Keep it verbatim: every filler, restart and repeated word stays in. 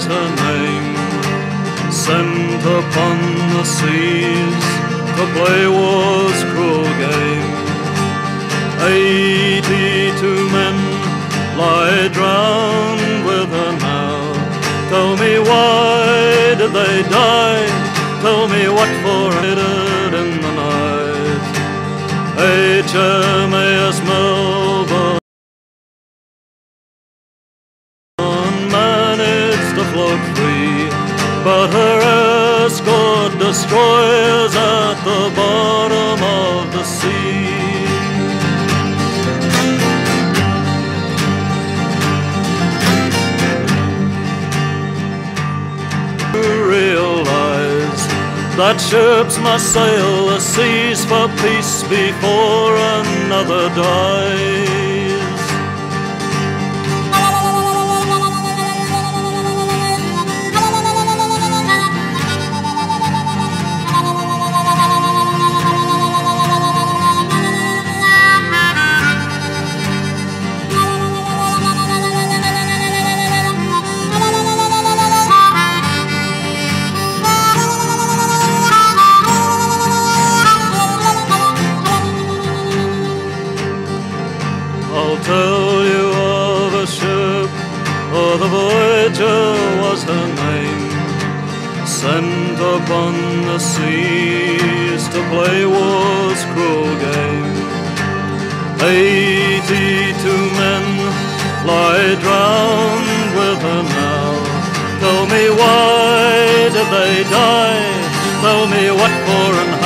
her name, sent upon the seas to play war's cruel game. Eighty-two men lie drowned with her now. Tell me, why did they die? Tell me, what for did it in the night? H M A S Melbourne managed to float free, but her escort destroyers at the bottom of the sea. Realize that ships must sail the seas for peace before another dies. I'll tell you of a ship, oh, the Voyager was her name, sent upon the seas to play war's cruel game. Eighty-two men lie drowned with her now. Tell me, why did they die? Tell me, what for and